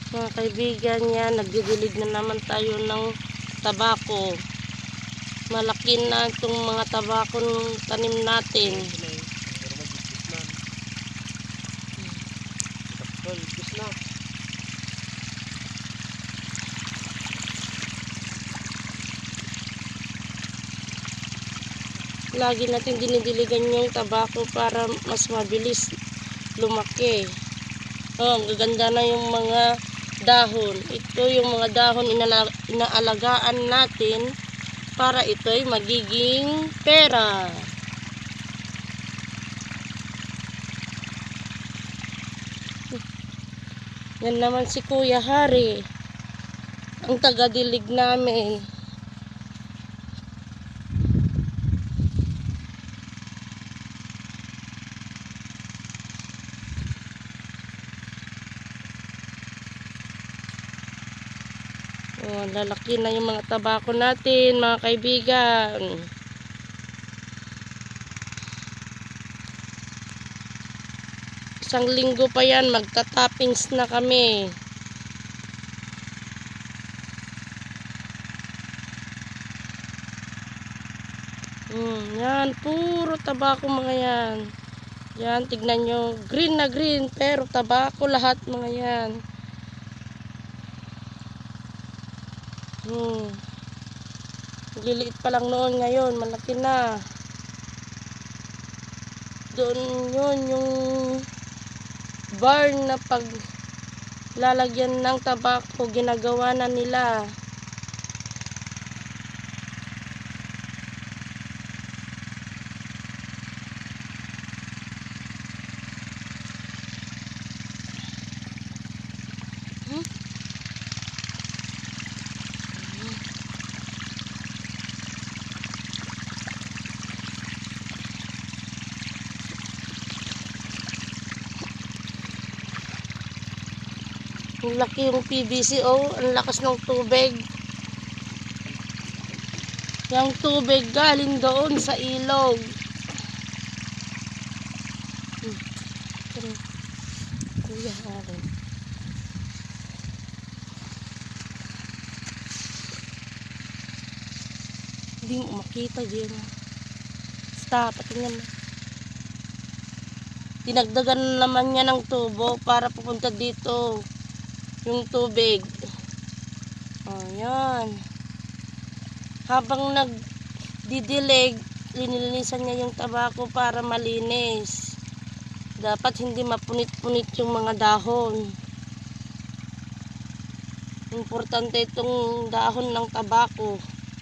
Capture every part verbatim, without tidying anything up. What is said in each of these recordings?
Mga kaibigan, yan, nagdidilig na naman tayo ng tabako. Malaki na itong mga tabako ng tanim natin. Lagi natin dinidiligan yung tabako para mas mabilis lumaki. Oh, ang gaganda na yung mga dahon. Ito yung mga dahon inala inaalagaan natin para ito'y magiging pera. Yan naman si Kuya Hari, ang tagadilig namin. Oh, lalaki na yung mga tabako natin, mga kaibigan. Isang linggo pa yan, magta-toppings na kami. Hmm, yan, puro tabako mga yan. Yan, tignan nyo, green na green, pero tabako lahat mga yan. Hmm. Liliit pa lang noon, ngayon malaki na. Doon yun yung barn na pag lalagyan ng tabako, ginagawa na nila. Hmm? Ang laki yung P V C, oh, ang lakas ng tubig. Yung tubig galing doon sa ilog. Hmm. Kuya Hari. Hindi mo makita din. Stop, patingnan mo. Dinagdagan naman niya ng tubo para pupunta dito yung tubig. Ayan. Habang nagdidilig, linilinisan niya yung tabako para malinis. Dapat hindi mapunit-punit yung mga dahon. Importante itong dahon ng tabako.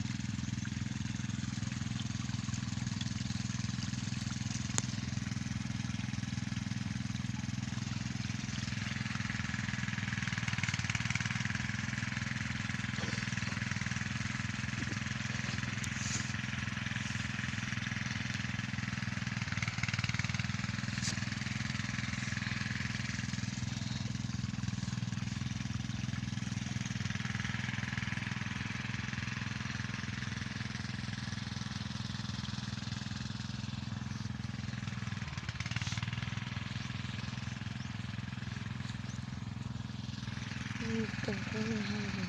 Ito, Kuya Hari.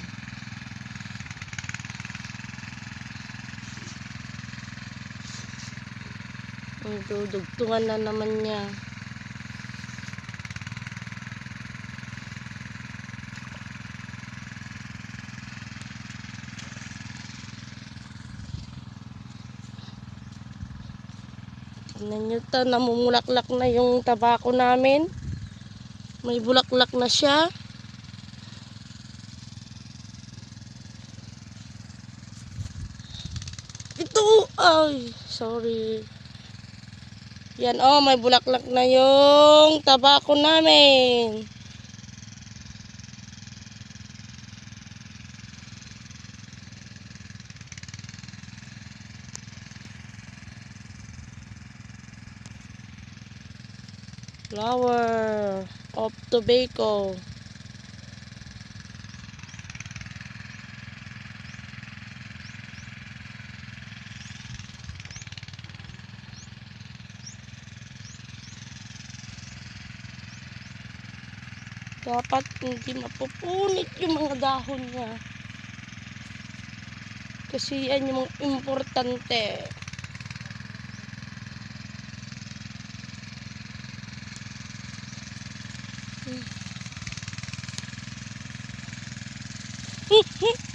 Ang dudugtungan na naman niya. Tignan nyo to, namumulaklak na yung tabako namin. May bulaklak na siya. Ito, ay, sorry. Yan, oh, may bulaklak na yung tabako namin. Flower of tobacco. Dapat hindi mapupunit yung mga dahon niya. Kasi yan yung mga importante. Hmm.